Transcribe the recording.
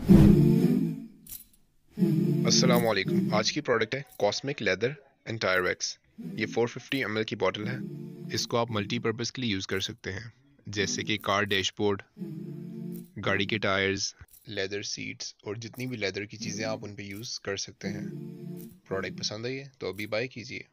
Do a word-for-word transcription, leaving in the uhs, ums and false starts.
अस्सलाम वालेकुम। आज की प्रोडक्ट है cosmic leather and tyre wax. ये चार सौ पचास एम एल की बोतल है। इसको आप मल्टीपर्पज़ के लिए यूज़ कर सकते हैं, जैसे कि कार डैशबोर्ड, गाड़ी के टायर्स, लेदर सीट्स और जितनी भी लेदर की चीज़ें आप उन पे यूज़ कर सकते हैं। प्रोडक्ट पसंद आई है तो अभी बाय कीजिए।